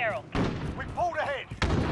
barrel. We pulled ahead.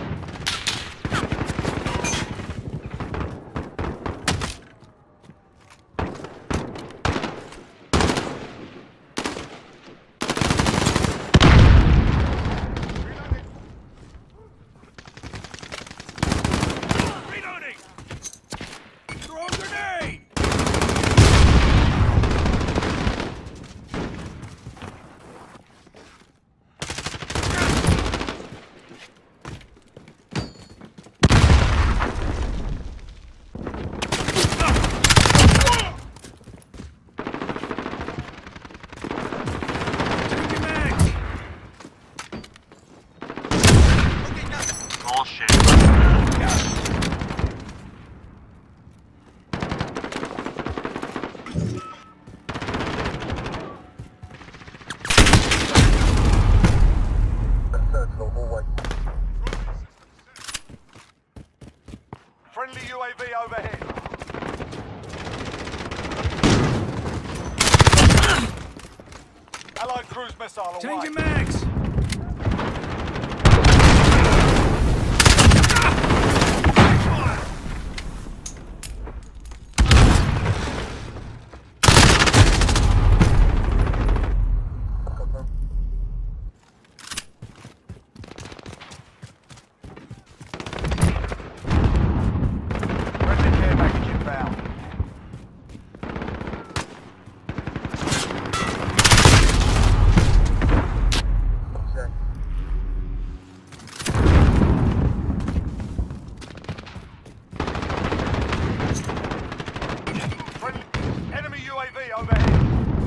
Friendly UAV overhead. Allied cruise missile away. Changing mags! Friendly care package inbound. Friendly enemy UAV overhead.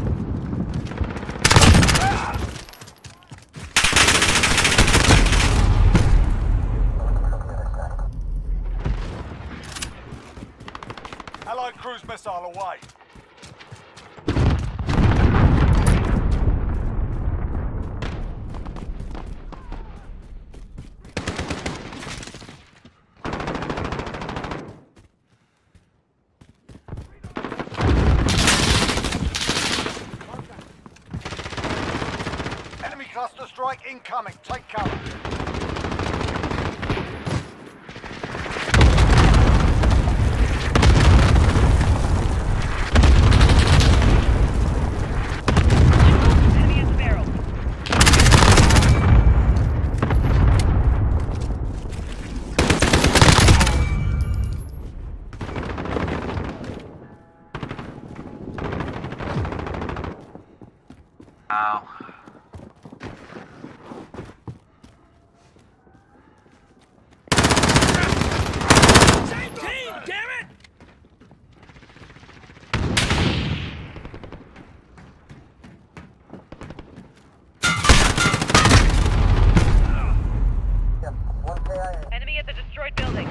Allied cruise missile away. Enemy cluster strike incoming. Take cover. Enemy at the barrel. Ow. Same team, damn it! Enemy at the destroyed building.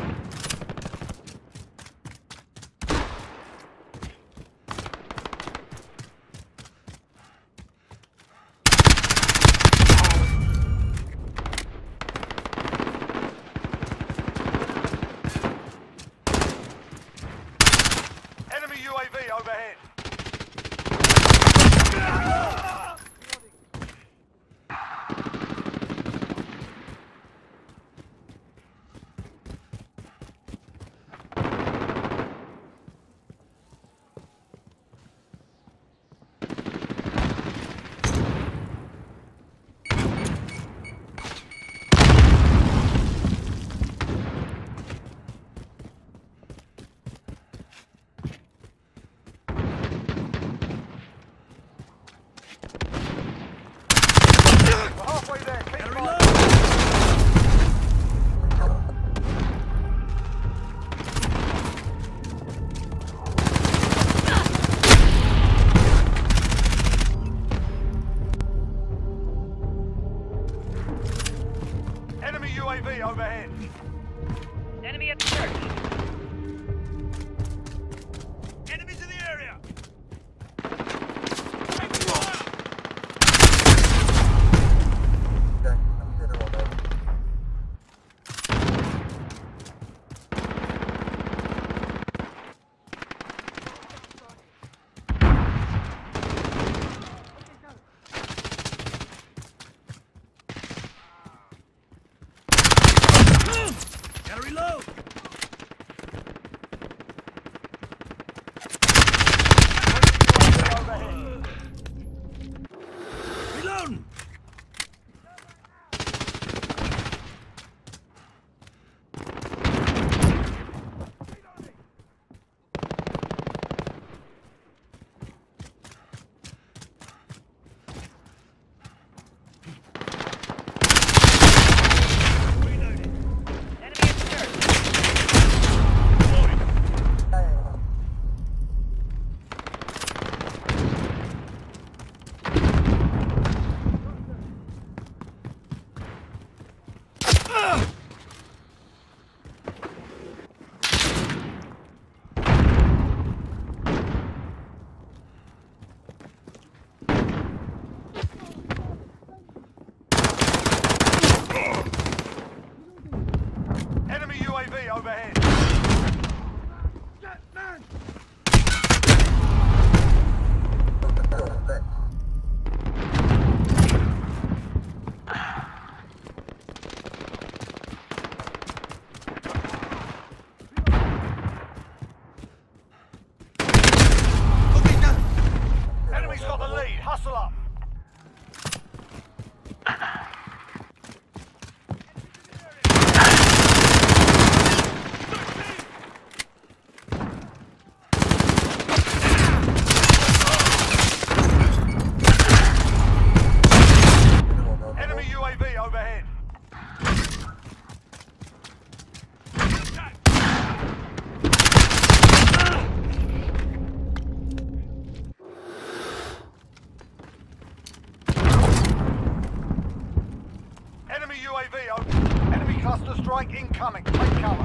UAV over. Enemy cluster strike incoming. Take cover.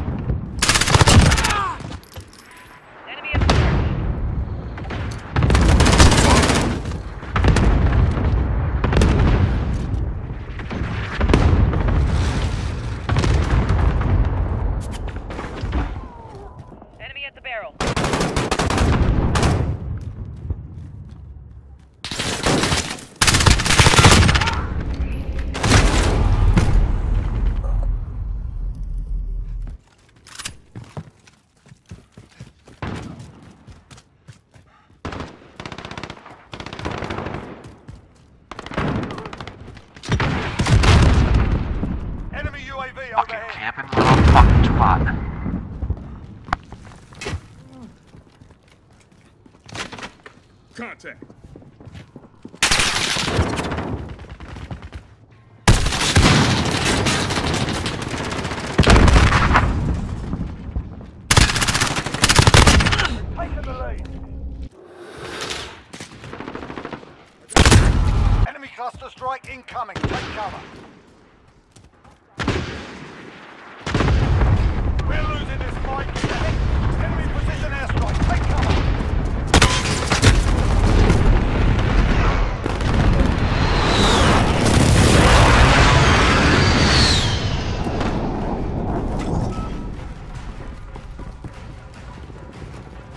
Enemy at the church. Enemy at the barrel. Enemy UAV Fucking overhead. camping little fucking twat. Contact. Taking the lead. Enemy cluster strike incoming. Take cover. We're losing this fight. Enemy precision airstrike. Take cover.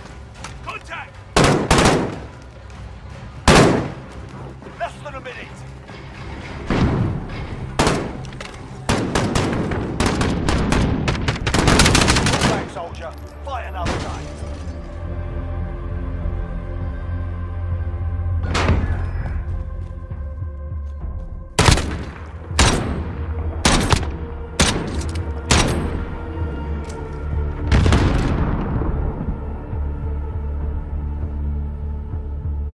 Contact. Less than a minute.